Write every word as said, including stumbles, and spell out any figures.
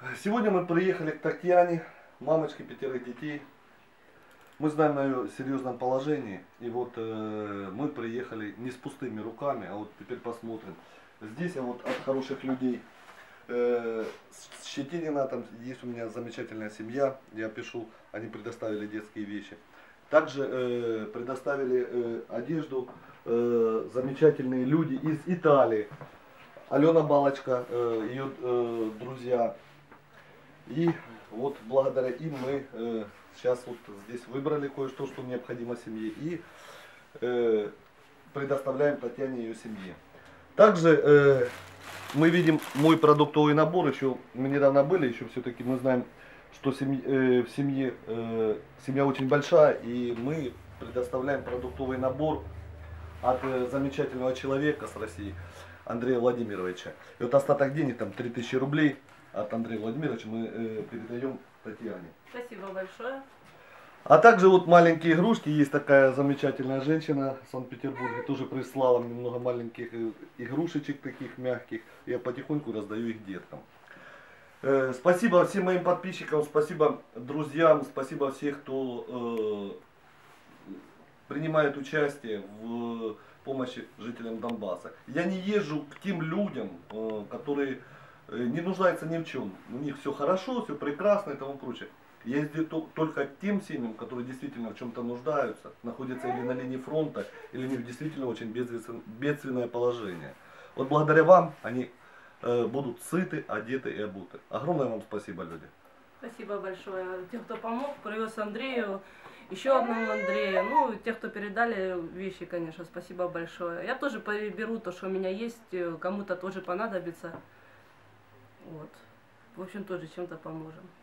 Сегодня мы приехали к Татьяне, мамочке пятерых детей. Мы знаем о ее серьезном положении. И вот э, мы приехали не с пустыми руками, а вот теперь посмотрим. Здесь я вот от хороших людей. Э, с Щетинина, там есть у меня замечательная семья. Я пишу, они предоставили детские вещи. Также э, предоставили э, одежду э, замечательные люди из Италии. Алена Балочка, э, ее э, друзья. И вот благодаря им мы э, сейчас вот здесь выбрали кое-что, что необходимо семье, и э, предоставляем Татьяне ее семье. Также э, мы видим мой продуктовый набор, еще мы недавно были, еще все-таки мы знаем, что семьи, э, в семье э, семья очень большая, и мы предоставляем продуктовый набор от э, замечательного человека с России, Андрея Владимировича. И вот остаток денег, там три тысячи рублей от Андрея Владимировича, мы э, передаем Татьяне. Спасибо большое. А также вот маленькие игрушки. Есть такая замечательная женщина в Санкт-Петербурге, тоже прислала мне много маленьких игрушечек таких мягких. Я потихоньку раздаю их деткам. Э, спасибо всем моим подписчикам, спасибо друзьям, спасибо всех, кто э, принимает участие в помощи жителям Донбасса. Я не езжу к тем людям, э, которые не нуждаются ни в чем. У них все хорошо, все прекрасно и тому прочее. Я ездил только к тем семьям, которые действительно в чем-то нуждаются, находятся или на линии фронта, или у них действительно очень бедственное положение. Вот благодаря вам они э, будут сыты, одеты и обуты. Огромное вам спасибо, люди. Спасибо большое. Тех, кто помог, привез Андрею, еще одному Андрею, ну, тех, кто передали вещи, конечно, спасибо большое. Я тоже беру то, что у меня есть, кому-то тоже понадобится. Вот. В общем, тоже чем-то поможем.